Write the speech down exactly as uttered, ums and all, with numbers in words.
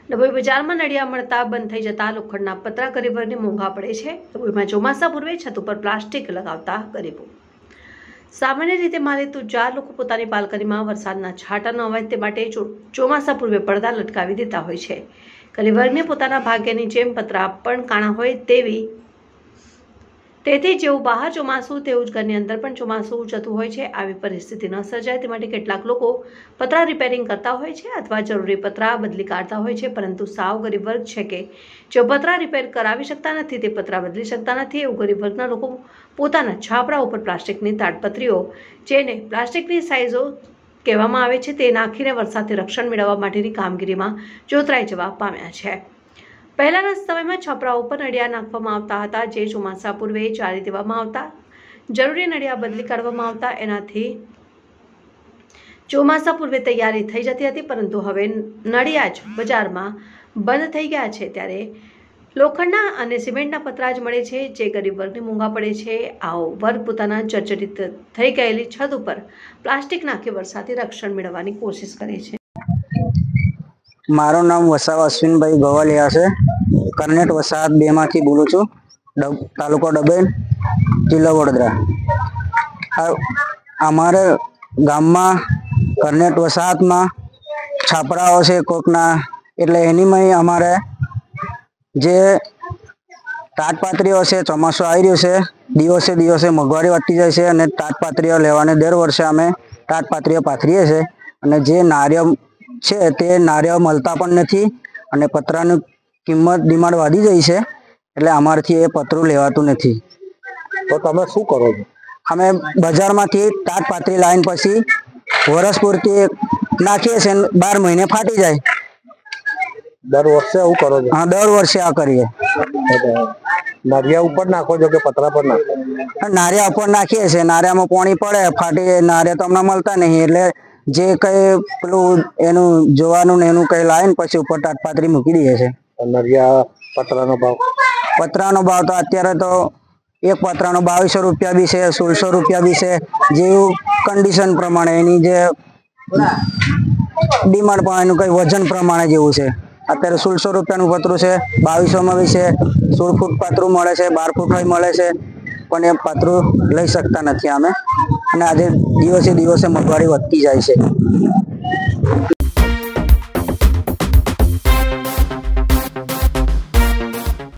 ડભોઈ બજારમાં નળિયા મળતા બંધ થઈ જતા લોખંડના પતરા ગરીબોને મોંઘા પડે છે। ડભોઈમાં ચોમાસા પૂર્વે છત ઉપર પ્લાસ્ટિક લગાવતા ગરીબો। સામાન્ય રીતે મારે તો ચાર લોકો પોતાની બાલ્કનીમાં વરસાદના છાંટાનો અવાજ તે માટે ચોમાસા પૂર્વે પડદા લટકાવી દેતા હોય છે। ગરીબ વર્ગને પોતાના ભાગ્યની જેમ પતરા પણ કાણા હોય તેવી તેથી જેવું બહાર ચોમાસું તેવું જ ઘરની અંદર પણ ચોમાસું જતું હોય છે। આવી પરિસ્થિતિ ન સર્જાય તે માટે કેટલાક લોકો પતરા રિપેરિંગ કરતા હોય છે અથવા જરૂરી પતરા બદલી કાઢતા હોય છે, પરંતુ સાવ ગરીબ વર્ગ છે કે જે પતરા રિપેર કરાવી શકતા નથી, તે પતરા બદલી શકતા નથી, એવું ગરીબ વર્ગના લોકો પોતાના છાપરા ઉપર પ્લાસ્ટિકની તાડપત્રીઓ, જેને પ્લાસ્ટિકની સાઇઝો કહેવામાં આવે છે, તે નાખીને વરસાદથી રક્ષણ મેળવવા માટેની કામગીરીમાં જોતરાઈ જવા પામ્યા છે। પહેલાના સમયમાં છપરા ઉપર નળિયા નાખવામાં આવતા હતા, જે ચોમાસા પૂર્વે ચારી દેવામાં આવતા, જરૂરી નળિયા બદલી કાઢવામાં આવતા, એનાથી ચોમાસા પૂર્વે તૈયારી થઈ જતી હતી, પરંતુ હવે નળિયા જ બજારમાં બંધ થઈ ગયા છે। ત્યારે લોખંડના અને સિમેન્ટના પતરા જ મળે છે, જે ગરીબ વર્ગને મોંઘા પડે છે। આવો વર્ગ પોતાના જર્જરિત થઈ ગયેલી છત ઉપર પ્લાસ્ટિક નાખી વરસાદથી રક્ષણ મેળવવાની કોશિશ કરે છે। મારું નામ વસાવા અશ્વિનભાઈ ગવાલિયા છે। કરનેટ વસાહત બે માંથી બોલું છું, તાલુકો ડભોઈ, જિલ્લો વડોદરા। અમારે ગામમાં કરનેટ વસાહતમાં છાપરાઓ છે કોકના, એટલે એની અમારે જે તાટપાત્રીઓ છે, ચોમાસું આવી રહ્યું છે, દિવસે દિવસે મોંઘવારી વધતી જાય છે અને તાટપાત્રીઓ લેવાને દર વર્ષે અમે તાટપાત્રીઓ પાથરીએ છીએ, અને જે નારિયેળ છે તે નારિયેળ મળતા પણ નથી, અને પતરાની કિંમત ડિમાન્ડ વધી જાય છે, એટલે અમારથી એ પતરું લેવાતું નથી। તો તમે શું કરો છો? અમે બજારમાંથી તાટપાત્રી લાવીને પછી વર્ષ પૂરતી નાખીએ છીએ, બાર મહિને ફાટી જાય। દર વર્ષે આવું કરો છો? હા, દર વર્ષે આ કરીએ। નારિયા ઉપર નાખો છો કે પતરા પર નાખો? નારિયા ઉપર નાખીએ છીએ, નારિયામાં પાણી પડે, ફાટી નારિયા તો અમને મળતા નહીં, એટલે જે કઈ પેલું એનું જોવાનું ને એનું કઈ લાવીને પછી ઉપર તાટપાત્રી મૂકી દઈએ છે। નરિયા પતરાનો ભાવ? પતરાનો ભાવ તો અત્યારે તો એક પતરાનો બાવીસો રૂપિયા બી છે, સોળસો રૂપિયા બી છે, જેવું કન્ડિશન પ્રમાણે એની જે ડિમાન્ડ પણ એનું કઈ વજન પ્રમાણે જેવું છે। અત્યારે સોળસો રૂપિયાનું પતરું છે, બાવીસો માં બી છે, સોળ ફૂટ પતરું મળે છે, બાર ફૂટ મળે છે, પણ એ પતરું લઈ શકતા નથી અમે, અને આજે દિવસે દિવસે મોંઘવારી વધતી જાય છે।